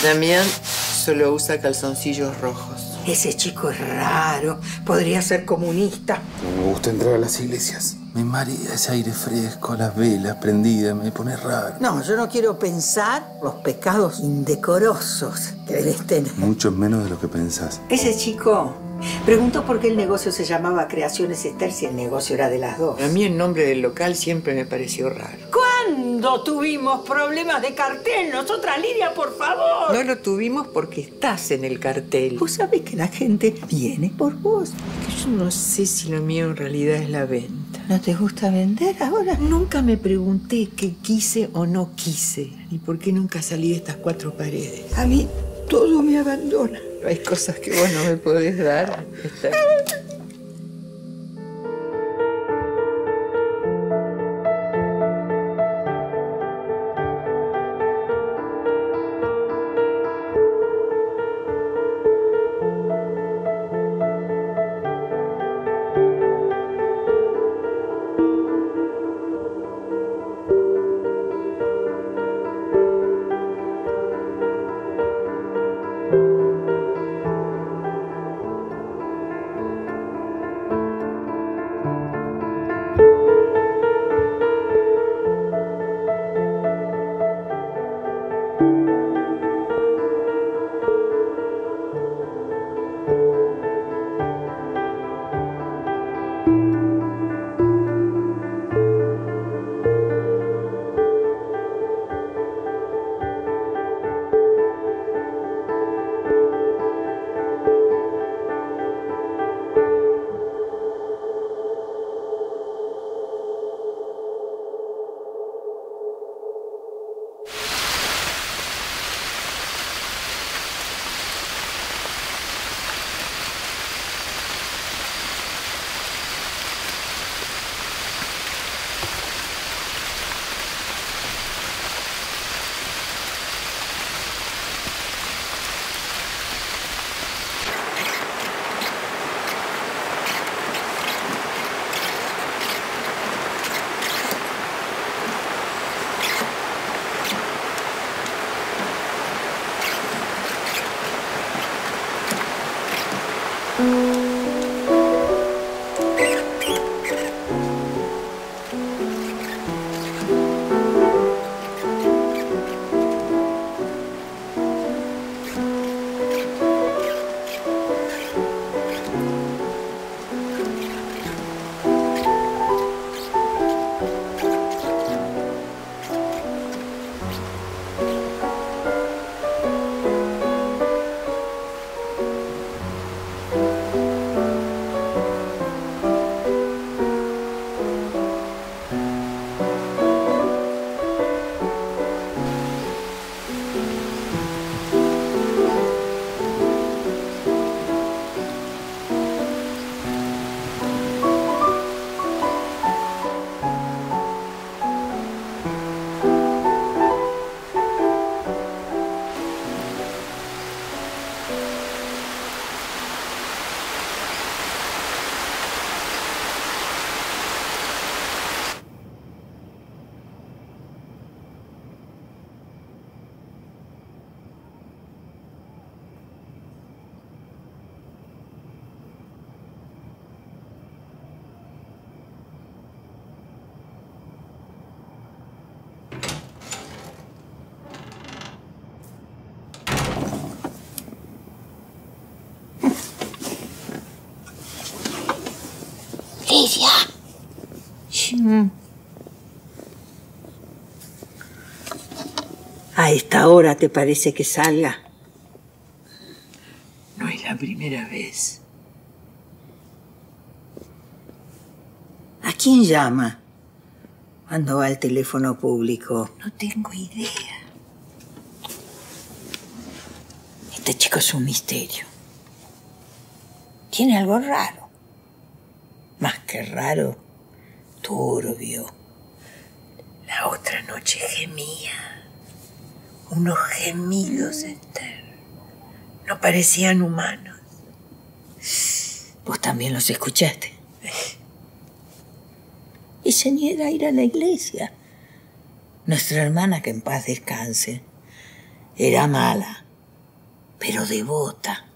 Damián solo usa calzoncillos rojos. Ese chico es raro. Podría ser comunista. No me gusta entrar a las iglesias. Me marea ese aire fresco, las velas prendidas, me pone raro. No, yo no quiero pensar los pecados indecorosos que debes tener. Mucho menos de lo que pensás. Ese chico preguntó por qué el negocio se llamaba Creaciones Esther si el negocio era de las dos. A mí el nombre del local siempre me pareció raro. ¿Cuándo tuvimos problemas de cartel? Nosotras, Lidia, por favor. No lo tuvimos porque estás en el cartel. Vos sabés que la gente viene por vos. Que yo no sé si lo mío en realidad es la venta. ¿No te gusta vender ahora? Nunca me pregunté qué quise o no quise. Y por qué nunca salí de estas cuatro paredes. A mí todo me abandona. Hay cosas que vos no me podés dar. Lidia. ¿A esta hora te parece que salga? No es la primera vez. ¿A quién llama cuando va al teléfono público? No tengo idea. Este chico es un misterio. Tiene algo raro. Más que raro, turbio. La otra noche gemía. Unos gemidos, Esther. No parecían humanos. Vos también los escuchaste. Y se niega a ir a la iglesia. Nuestra hermana, que en paz descanse, era mala. pero devota.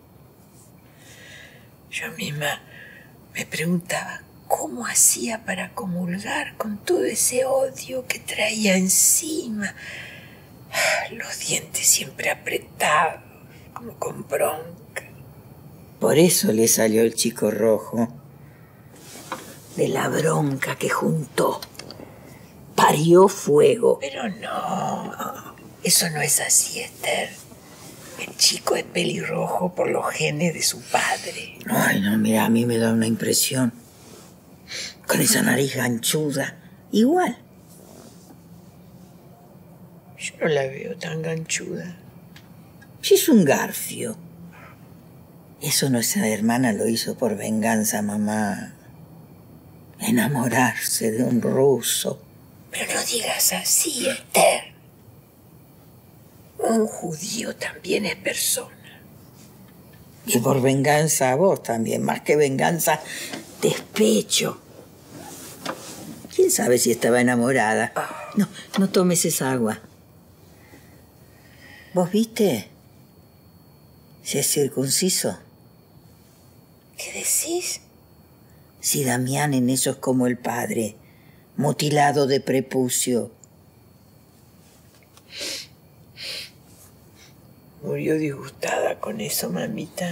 Yo misma me preguntaba cómo hacía para comulgar con todo ese odio que traía encima. Los dientes siempre apretados, como con bronca. Por eso le salió el chico rojo. De la bronca que juntó. Parió fuego. Pero no, eso no es así, Esther. El chico es pelirrojo por los genes de su padre. Ay, no, mira, a mí me da una impresión. Con esa nariz ganchuda. Igual. Yo no la veo tan ganchuda. Si es un garfio. Eso nuestra hermana lo hizo por venganza, mamá. Enamorarse de un ruso. Pero no digas así, Esther. Un judío también es persona. Y por venganza a vos también. Más que venganza, despecho. ¿Quién sabe si estaba enamorada? No, no tomes esa agua. ¿Vos viste? Si es circunciso. ¿Qué decís? Si Damián en eso es como el padre, mutilado de prepucio. Murió disgustada con eso, mamita.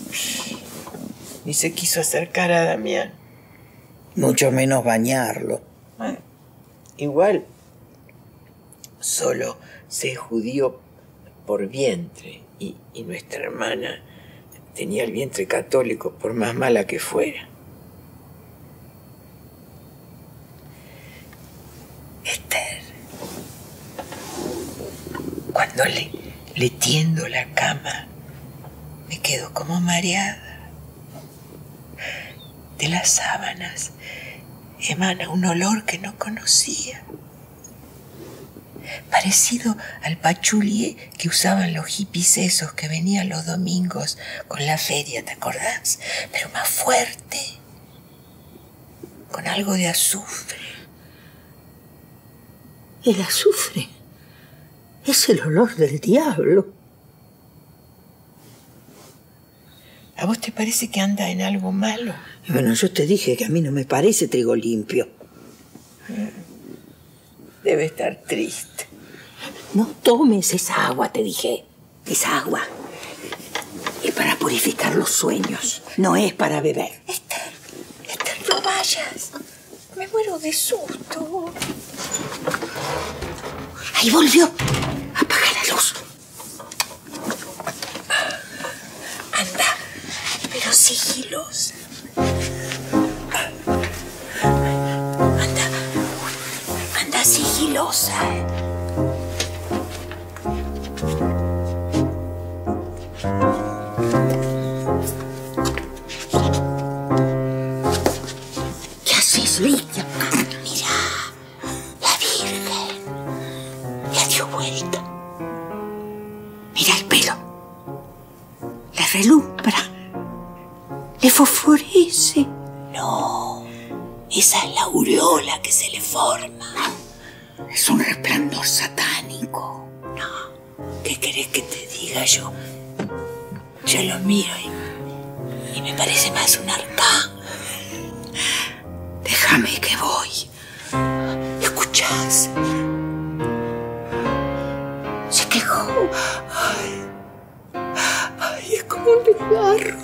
Ni se quiso acercar a Damián. Mucho menos bañarlo. Igual, solo se judío por vientre y nuestra hermana tenía el vientre católico por más mala que fuera. Esther, cuando le tiendo la cama, me quedo como mareada. De las sábanas emana un olor que no conocía, parecido al pachuli que usaban los hippies esos que venían los domingos con la feria, ¿te acordás? Pero más fuerte, con algo de azufre. El azufre es el olor del diablo. ¿A vos te parece que anda en algo malo? Bueno, yo te dije que a mí no me parece trigo limpio. Debe estar triste. No tomes esa agua, te dije. Esa agua es para purificar los sueños. No es para beber. Esther, no vayas. Me muero de susto. Ahí volvió. Apaga la luz. Anda, pero sigilosa. Anda sigilosa. ¿Qué haces, Lidia? Mira, la Virgen la dio vuelta. Mira el pelo. Le relumbra. Le fosforece. No, esa es la aureola que se le forma. Es un resplandor satánico. ¿Qué querés que te diga yo? Yo lo miro y me parece más un arcángel. Déjame que voy. ¿Escuchás? Se quejó. Ay, es como un desgarro.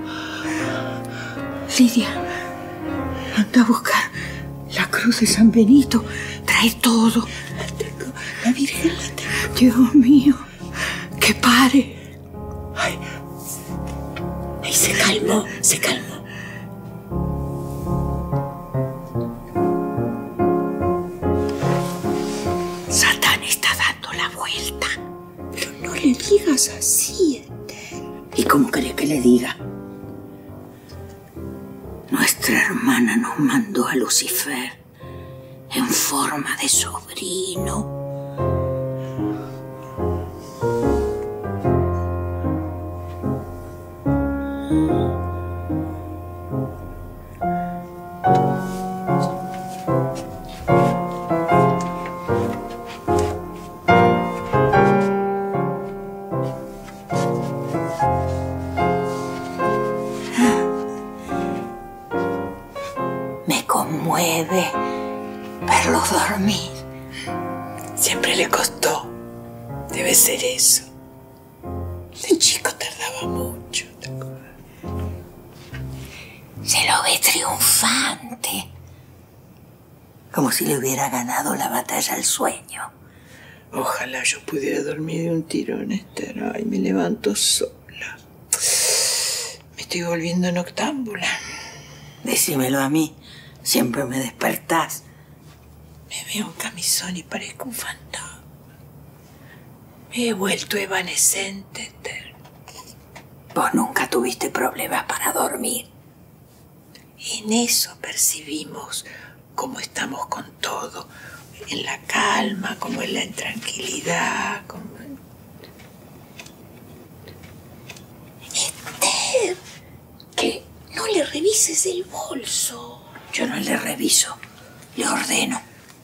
Lidia, anda a buscar la cruz de San Benito. Trae todo. La Virgen la tengo. Dios mío, que pare. Ay, se calmó, se calmó. Satán está dando la vuelta. Pero no le digas así, Esther. ¿Y cómo querés que le diga? Nuestra hermana nos mandó a Lucifer en forma de sobrino. Debe ser eso. De chico tardaba mucho, ¿te acuerdas? Se lo ve triunfante. Como si le hubiera ganado la batalla al sueño. Ojalá yo pudiera dormir de un tirón, Esther. Ay, me levanto sola. Me estoy volviendo noctámbula. Decímelo a mí. Siempre me despertás. Me veo en camisón y parezco un fantasma. Me he vuelto evanescente, Esther. Vos nunca tuviste problemas para dormir. En eso percibimos cómo estamos con todo. En la calma, como en la intranquilidad. Esther, ¿Qué? no le revises el bolso. Yo no le reviso. Le ordeno.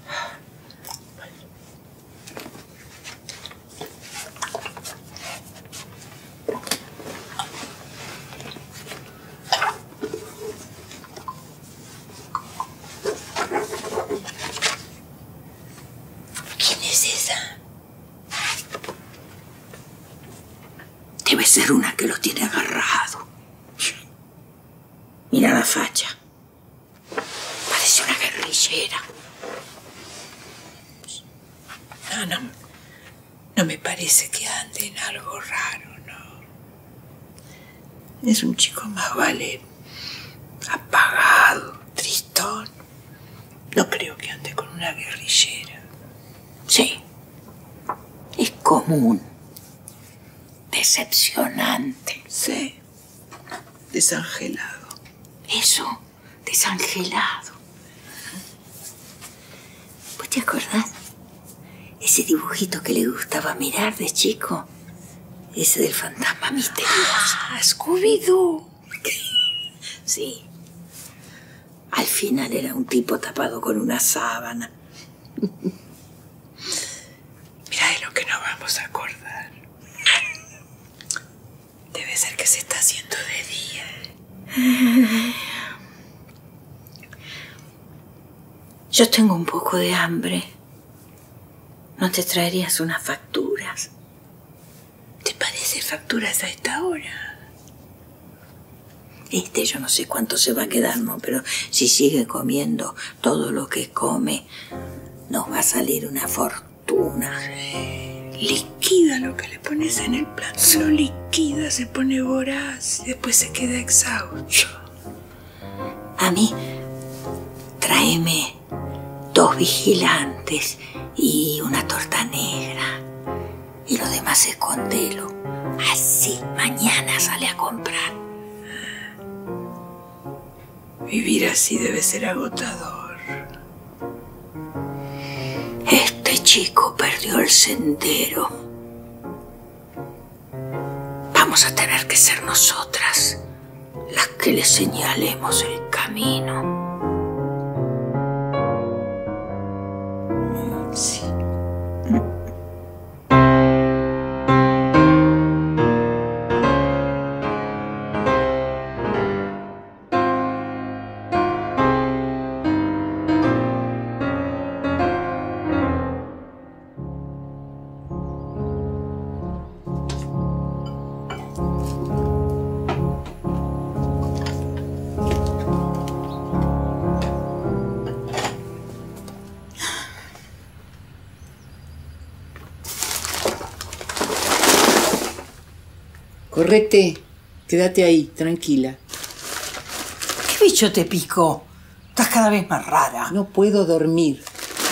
Debe ser una que lo tiene agarrado. Mira la facha. Parece una guerrillera. No me parece que ande en algo raro, no. Es un chico más vale apagado, tristón. No creo que ande con una guerrillera. Sí. Es común. Decepcionante. Sí. Desangelado. Eso, desangelado. ¿Vos te acordás? Ese dibujito que le gustaba mirar de chico. Ese del fantasma misterioso. Ah, Scooby-Doo. Sí. Al final era un tipo tapado con una sábana. Mira de lo que nos vamos a acordar. Debe ser que se está haciendo de día. Yo tengo un poco de hambre. ¿No te traerías unas facturas? ¿Te parece facturas a esta hora? Yo no sé cuánto se va a quedar, ¿no? Pero si sigue comiendo todo lo que come, nos va a salir una fortuna. Liquida lo que le pones en el plato. Lo liquida, se pone voraz y después se queda exhausto. A mí, tráeme 2 vigilantes y una torta negra. Y lo demás escondelo. Así mañana sale a comprar. Vivir así debe ser agotador. Este chico perdió el sendero. Vamos a tener que ser nosotras las que le señalemos el camino. Sí. Correte, quédate ahí, tranquila. ¿Qué bicho te picó? Estás cada vez más rara. No puedo dormir.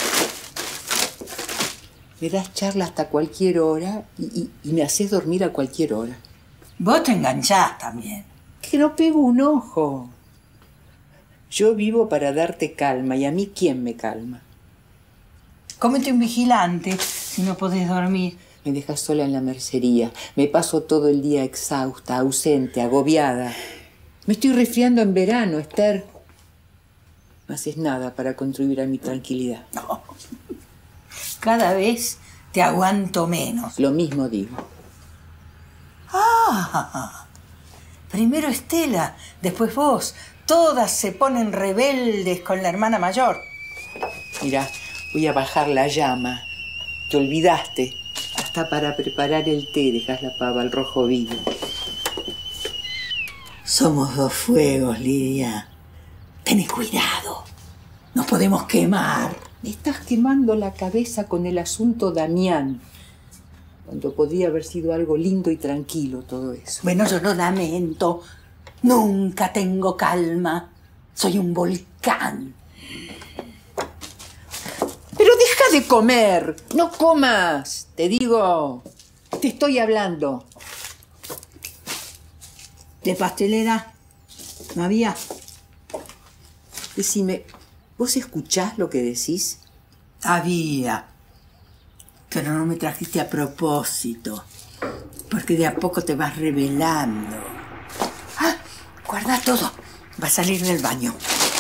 Me das charla hasta cualquier hora y me haces dormir a cualquier hora. Vos te enganchás también. Que no pego un ojo. Yo vivo para darte calma y a mí ¿quién me calma? Cómete un vigilante si no podés dormir. Me dejas sola en la mercería. Me paso todo el día exhausta, ausente, agobiada. Me estoy resfriando en verano, Esther. No haces nada para contribuir a mi tranquilidad. No. Cada vez te aguanto menos. Lo mismo digo. Ah, primero Estela, después vos. Todas se ponen rebeldes con la hermana mayor. Mira, voy a bajar la llama. Te olvidaste. Hasta para preparar el té dejas la pava al rojo vivo. Somos dos fuegos, Lidia. Ten cuidado. Nos podemos quemar. Me estás quemando la cabeza con el asunto Damián, cuando podría haber sido algo lindo y tranquilo todo eso. Bueno, yo lo lamento. Nunca tengo calma. Soy un volcán. Pero deja de comer. No comas. Te digo. Te estoy hablando. ¿De pastelera? ¿No había? Decime, ¿vos escuchás lo que decís? Había. Pero no me trajiste a propósito. Porque de a poco te vas revelando. ¡Ah! Guarda todo. Va a salir del baño.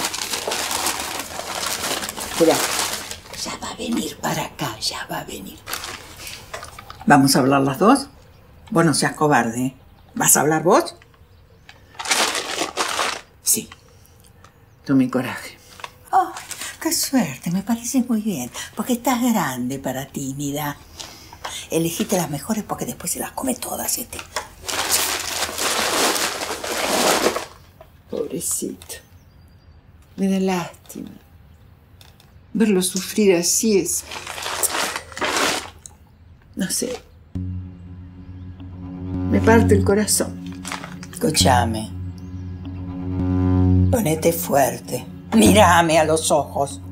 Espera. Ya va a venir para acá. Ya va a venir. ¿Vamos a hablar las dos? Vos no seas cobarde. ¿Vas a hablar vos? Sí. Tome coraje. Oh, qué suerte. Me parece muy bien. Porque estás grande para tímida. Elegiste las mejores porque después se las come todas, Pobrecito. Me da lástima. Verlo sufrir así es... No sé. Me parte el corazón. Escúchame. Ponete fuerte. Mírame a los ojos.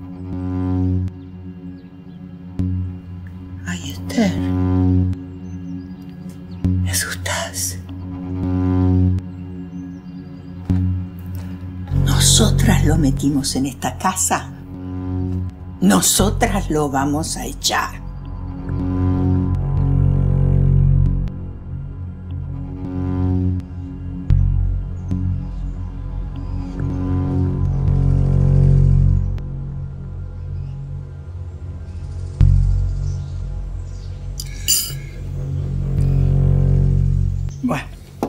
Ay, Esther. Me asustás. Nosotras lo metimos en esta casa. Nosotras lo vamos a echar. Bueno,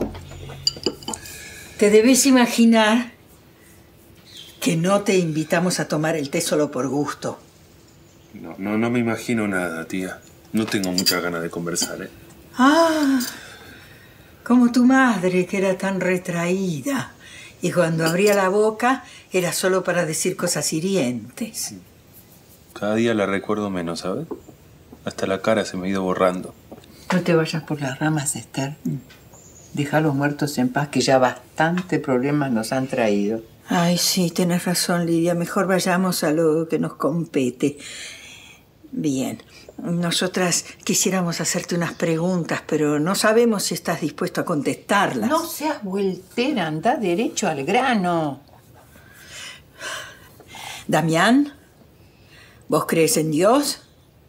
te debes imaginar que no te invitamos a tomar el té solo por gusto. No me imagino nada, tía. No tengo muchas ganas de conversar, ¿eh? Ah, como tu madre, que era tan retraída. Y cuando abría la boca, era solo para decir cosas hirientes. Cada día la recuerdo menos, ¿sabes? Hasta la cara se me ha ido borrando. No te vayas por las ramas, Esther. Deja a los muertos en paz, que ya bastante problemas nos han traído. Ay, sí, tenés razón, Lidia. Mejor vayamos a lo que nos compete. Bien. Nosotras quisiéramos hacerte unas preguntas, pero no sabemos si estás dispuesto a contestarlas. No seas vueltera, anda derecho al grano. Damián, ¿vos crees en Dios?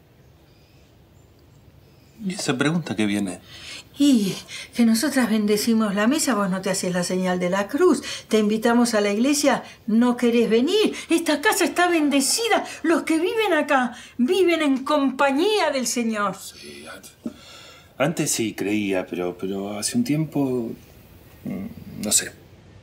¿Y esa pregunta qué viene? Y que nosotras bendecimos la mesa, vos no te haces la señal de la cruz. Te invitamos a la iglesia, no querés venir. Esta casa está bendecida. Los que viven acá viven en compañía del Señor. Sí, antes sí creía, pero hace un tiempo... no sé.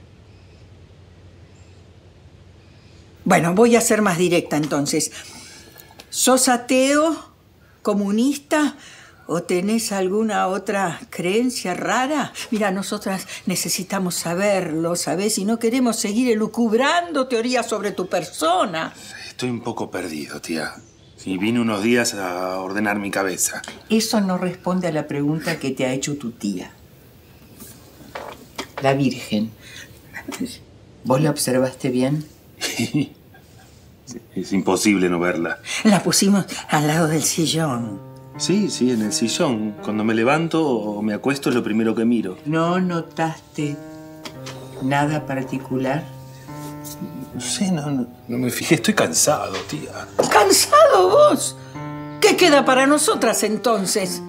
Bueno, voy a ser más directa entonces. ¿Sos ateo, comunista o tenés alguna otra creencia rara? Mira, nosotras necesitamos saberlo, ¿sabés? Y no queremos seguir elucubrando teorías sobre tu persona. Estoy un poco perdido, tía. Sí, vine unos días a ordenar mi cabeza. Eso no responde a la pregunta que te ha hecho tu tía. La Virgen. ¿Vos la observaste bien? Es imposible no verla. La pusimos al lado del sillón. Sí, en el sillón. Cuando me levanto o me acuesto es lo primero que miro. ¿No notaste nada particular? No sé, no me fijé. Estoy cansado, tía. ¿Cansado vos? ¿Qué queda para nosotras entonces?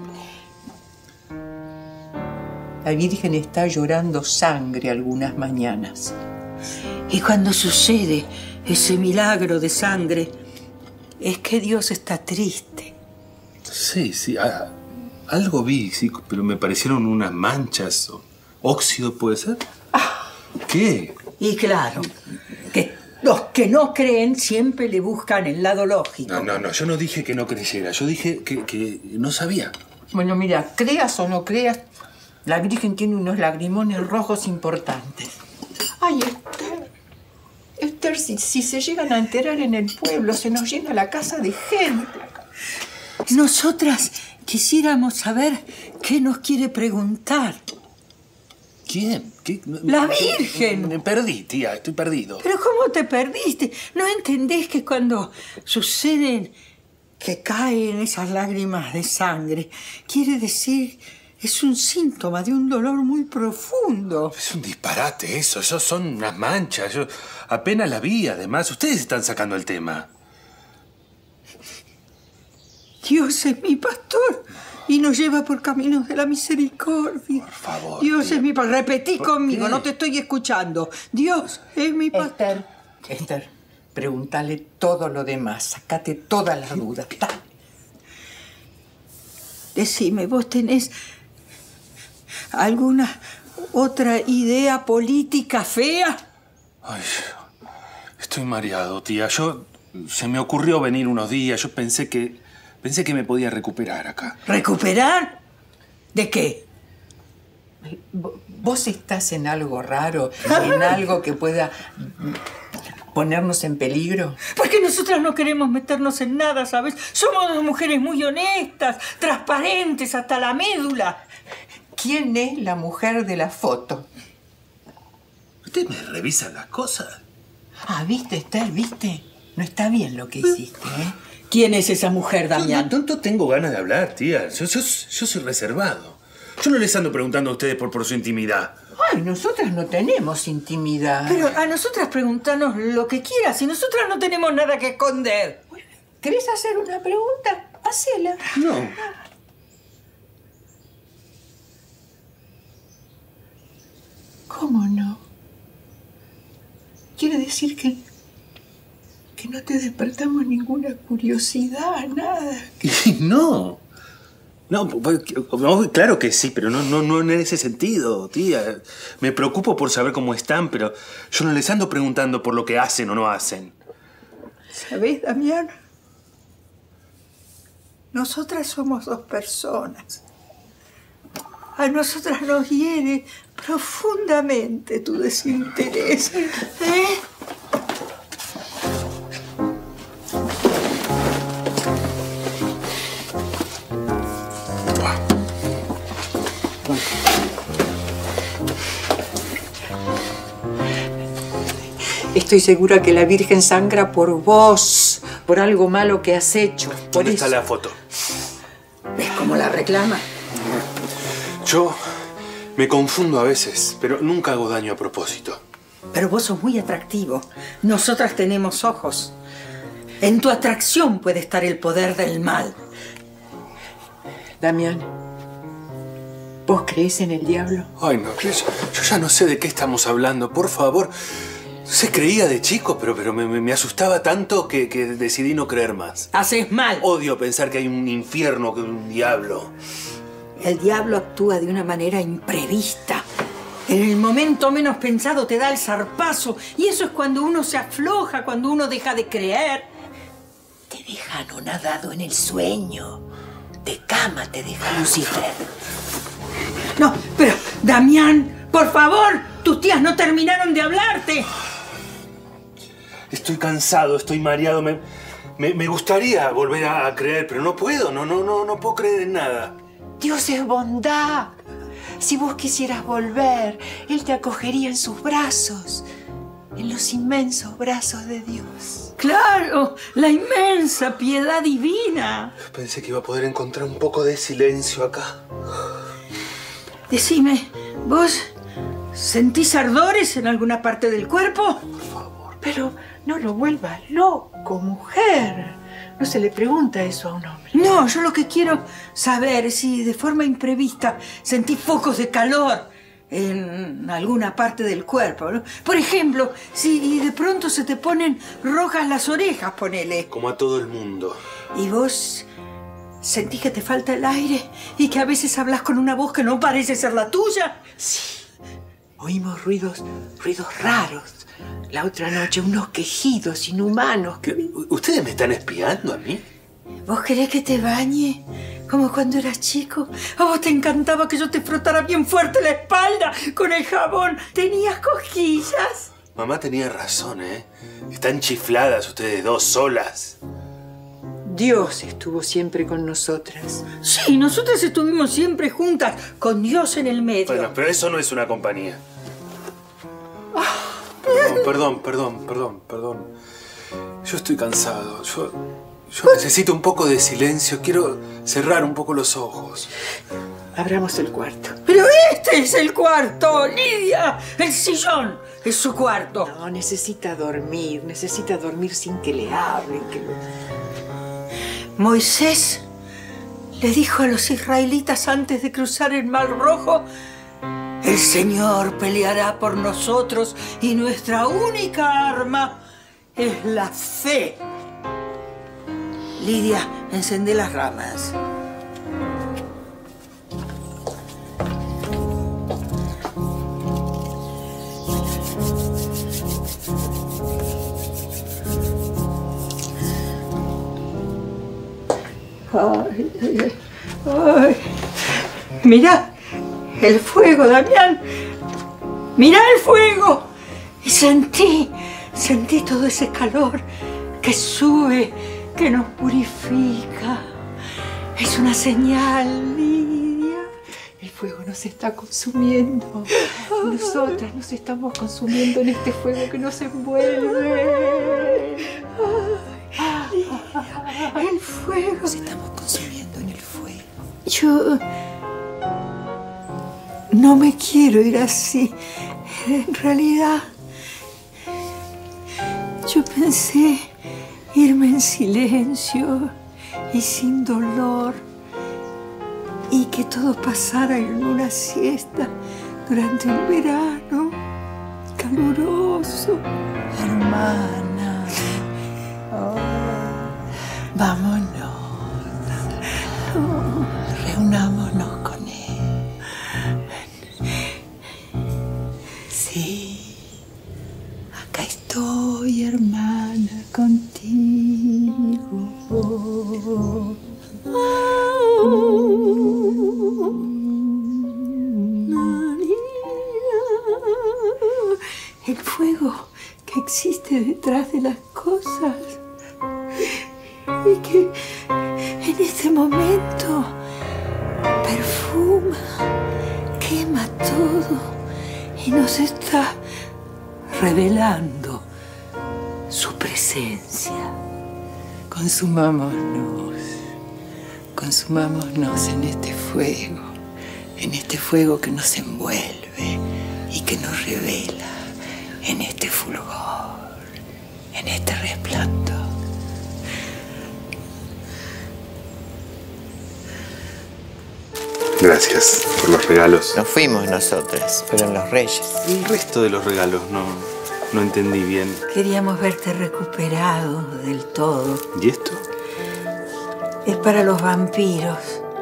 La Virgen está llorando sangre algunas mañanas. Y cuando sucede ese milagro de sangre, es que Dios está triste. Sí, algo vi, sí, pero me parecieron unas manchas. ¿Óxido puede ser? ¿Qué? Y claro, que los que no creen siempre le buscan el lado lógico. No, yo no dije que no creyera. Yo dije que no sabía. Bueno, mira, creas o no creas, la Virgen tiene unos lagrimones rojos importantes. Ay, Esther. Esther, si se llegan a enterar en el pueblo, se nos llena la casa de gente. Nosotras quisiéramos saber qué nos quiere preguntar. ¿Quién? ¿Qué? ¡La Virgen! Me perdí, tía, estoy perdido. ¿Pero cómo te perdiste? ¿No entendés que cuando suceden, que caen esas lágrimas de sangre, quiere decir, es un síntoma de un dolor muy profundo? Es un disparate eso son unas manchas. Yo apenas las vi, además. Ustedes están sacando el tema. Dios es mi pastor y nos lleva por caminos de la misericordia. Por favor. Dios tía. es mi pastor. Repetí conmigo, qué? no te estoy escuchando. Dios es mi pastor. Esther, pregúntale todo lo demás. Sacate todas las dudas. Dale. Decime, ¿vos tenés alguna otra idea política fea? Ay, estoy mareado, tía. Se me ocurrió venir unos días. Yo pensé que me podía recuperar acá. ¿Recuperar? ¿De qué? ¿Vos estás en algo raro? ¿En algo que pueda ponernos en peligro? Porque nosotras no queremos meternos en nada, ¿sabes? Somos dos mujeres muy honestas, transparentes hasta la médula. ¿Quién es la mujer de la foto? ¿Usted me revisa las cosas? Ah, ¿viste, Esther? ¿Viste? No está bien lo que hiciste, ¿eh? ¿Quién es esa mujer, Damián? No tengo ganas de hablar, tía. Yo soy reservado. Yo no les ando preguntando a ustedes por su intimidad. Ay, nosotras no tenemos intimidad. Pero a nosotras preguntanos lo que quieras y nosotras no tenemos nada que esconder. ¿Querés hacer una pregunta? Hacela. No. ¿Cómo no? Quiere decir que no te despertamos ninguna curiosidad, nada. Y no. No, claro que sí, pero no en ese sentido, tía. Me preocupo por saber cómo están, pero yo no les ando preguntando por lo que hacen o no hacen. ¿Sabés, Damián? Nosotras somos dos personas. A nosotras nos hiere profundamente tu desinterés. Estoy segura que la Virgen sangra por vos, por algo malo que has hecho. ¿Dónde está la foto? ¿Ves cómo la reclama? Yo me confundo a veces, pero nunca hago daño a propósito. Pero vos sos muy atractivo. Nosotras tenemos ojos. En tu atracción puede estar el poder del mal. Damián, ¿vos creés en el diablo? Ay, no, yo ya no sé de qué estamos hablando. Por favor. Se creía de chico, pero me asustaba tanto que decidí no creer más. Haces mal. Odio pensar que hay un infierno, que un diablo. El diablo actúa de una manera imprevista. En el momento menos pensado te da el zarpazo. Y eso es cuando uno se afloja, cuando uno deja de creer. Te deja anonadado en el sueño. De cama te deja Lucifer. No, pero, Damián, por favor, tus tías no terminaron de hablarte. Estoy cansado, estoy mareado. Me gustaría volver a creer, pero no puedo. No puedo creer en nada. Dios es bondad. Si vos quisieras volver, Él te acogería en sus brazos, en los inmensos brazos de Dios. Claro, la inmensa piedad divina. Pensé que iba a poder encontrar un poco de silencio acá. Decime, ¿vos sentís ardores en alguna parte del cuerpo? Por favor. Pero no lo vuelvas loco, mujer. No se le pregunta eso a un hombre. No, yo lo que quiero saber es si de forma imprevista sentís focos de calor en alguna parte del cuerpo, ¿no? Por ejemplo, si de pronto se te ponen rojas las orejas, ponele. Como a todo el mundo. Y vos sentís que te falta el aire y que a veces hablas con una voz que no parece ser la tuya. Sí. Oímos ruidos raros. La otra noche unos quejidos inhumanos que... ¿Ustedes me están espiando a mí? ¿Vos querés que te bañe? Como cuando eras chico. ¿A vos te encantaba que yo te frotara bien fuerte la espalda con el jabón? ¿Tenías cosquillas? Mamá tenía razón, ¿eh? Están chifladas ustedes dos solas. Dios estuvo siempre con nosotras. Sí, nosotras estuvimos siempre juntas, con Dios en el medio. Bueno, pero eso no es una compañía. Perdón. Yo estoy cansado. Yo necesito un poco de silencio. Quiero cerrar un poco los ojos. Abramos el cuarto. Pero este es el cuarto, Lidia. El sillón es su cuarto. No, necesita dormir sin que le hablen. Moisés le dijo a los israelitas antes de cruzar el Mar Rojo: el Señor peleará por nosotros y nuestra única arma es la fe. Lidia, encendé las ramas. Ay. Mirá el fuego, Damián. Mirá el fuego. Y sentí todo ese calor que sube, que nos purifica. Es una señal, Lidia. El fuego nos está consumiendo. Nosotras nos estamos consumiendo en este fuego que nos envuelve. El fuego. Nos estamos consumiendo en el fuego. Yo no me quiero ir así. En realidad, yo pensé irme en silencio y sin dolor y que todo pasara en una siesta durante un verano caluroso. Hermana, vámonos. Reunámonos con él. Sí, acá estoy, hermana, contigo. El fuego que existe detrás de las cosas y que en este momento perfuma, quema todo y nos está revelando su presencia. Consumámonos en este fuego que nos envuelve y que nos revela, en este fulgor, en este resplandor. Gracias por los regalos. No fuimos nosotras, fueron los reyes. El resto de los regalos no entendí bien. Queríamos verte recuperado del todo. ¿Y esto? Es para los vampiros.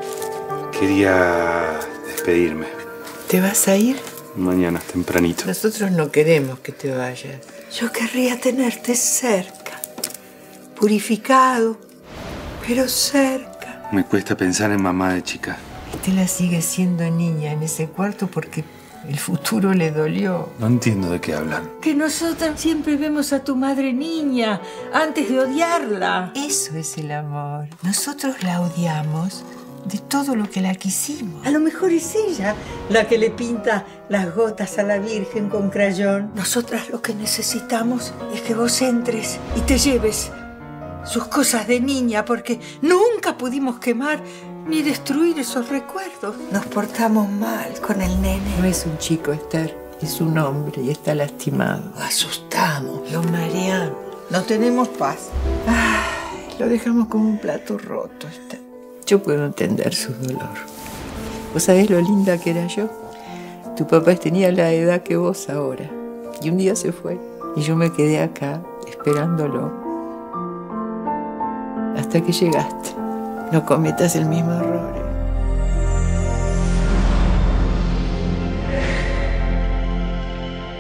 Quería despedirme. ¿Te vas a ir? Mañana, tempranito. Nosotros no queremos que te vayas. Yo querría tenerte cerca, purificado, pero cerca. Me cuesta pensar en mamá de chica. Estela sigue siendo niña en ese cuarto porque el futuro le dolió. No entiendo de qué hablan. Que nosotras siempre vemos a tu madre niña antes de odiarla. Eso es el amor. Nosotros la odiamos de todo lo que la quisimos. A lo mejor es ella la que le pinta las gotas a la Virgen con crayón. Nosotras lo que necesitamos es que vos entres y te lleves sus cosas de niña, porque nunca pudimos quemar ni destruir esos recuerdos. Nos portamos mal con el nene. No es un chico, Esther. Es un hombre y está lastimado. Lo asustamos, lo mareamos. No tenemos paz. Ay, lo dejamos como un plato roto, Esther. Yo puedo entender su dolor. ¿Vos sabés lo linda que era yo? Tu papá tenía la edad que vos ahora. Y un día se fue. Y yo me quedé acá, esperándolo. Hasta que llegaste. No cometas el mismo error.